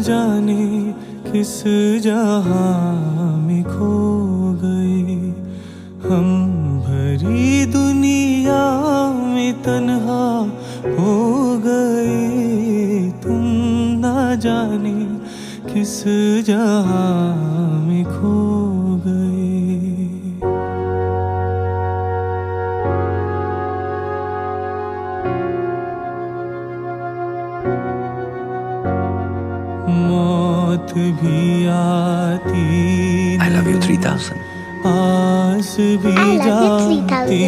जाने किस जहां में खो गए हम, भरी दुनिया में तन्हा हो गए। तुम ना जाने किस जहां में खो गए। मौत भी आती I love you 3000. आस भी जाती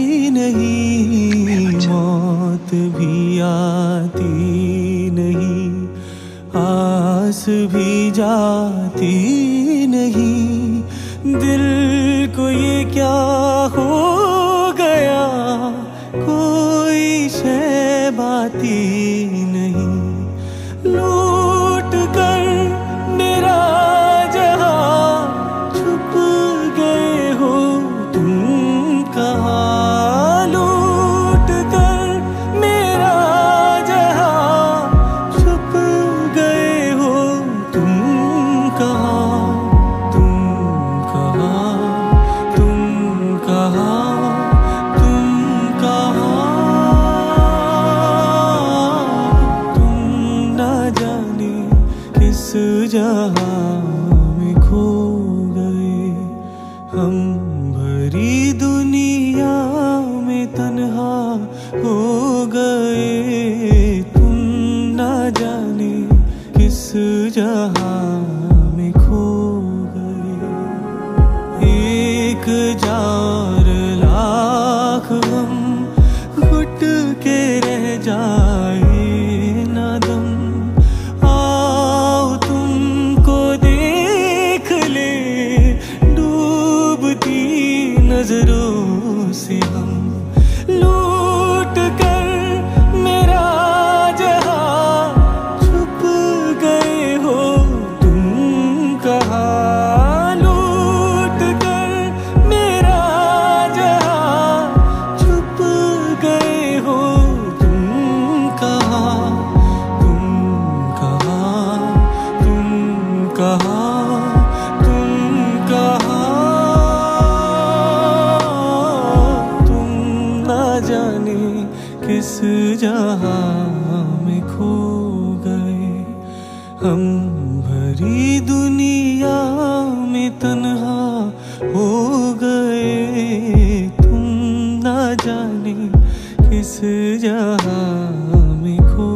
नहीं, मौत भी आती नहीं, आस भी जाती नहीं। दिल को ये क्या हो गया, कोई शय बाती नहीं। लूट कर मेरा जहां छुप गए हो तुम कहाँ। लूट कर मेरा जहां छुप गए हो तुम कहाँ। तुम कहाँ, तुम कहाँ, तुम कहाँ। तुम ना जाने किस जहां में खो गए हम, भरी दुनिया में तन्हा हो गए। तुम ना जाने किस जहां में खो गए। एक जार लाख हम घुट के रह जाए ना दम, आओ तुमको देख ले डूबती नजरों से हम। लूट कर मेरा जहां छुप गए हो तुम कहाँ। लूट कर मेरा जहां छुप गए हो तुम कहाँ। तुम कहाँ, तुम कहाँ, तुम कहाँ। तुम ना जाने किस जहां में खो गए हम, भरी दुनिया में तन्हा हो गए। तुम ना जाने किस जहां में खो